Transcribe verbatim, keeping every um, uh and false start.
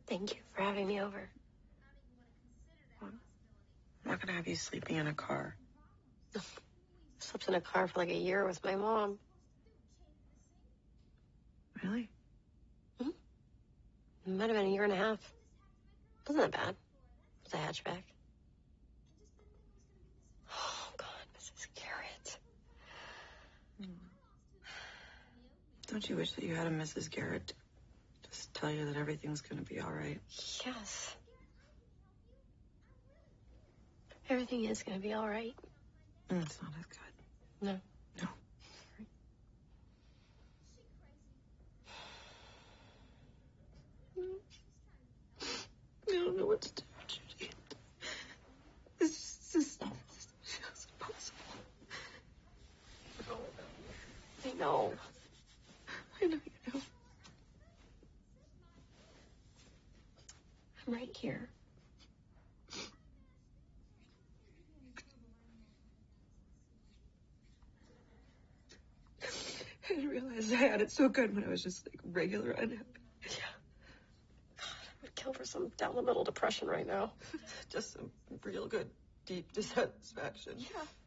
Thank you for having me over. Well, I'm not gonna have you sleeping in a car. Slept in a car for like a year with my mom. Really? Hmm? It might have been a year and a half. Wasn't that bad? It was a hatchback. Oh, God, Missus Garrett. Mm. Don't you wish that you had a Missus Garrett to just tell you that everything's gonna be all right? Yes. Everything is going to be all right. Mm, it's not as good. No. No. I don't know what to do, Judy. This just feels impossible. I know. I know you know. I'm right here. I didn't realize I had it so good when I was just like regular unhappy. Yeah. God, I would kill for some down the middle depression right now. Just some real good, deep dissatisfaction. Yeah.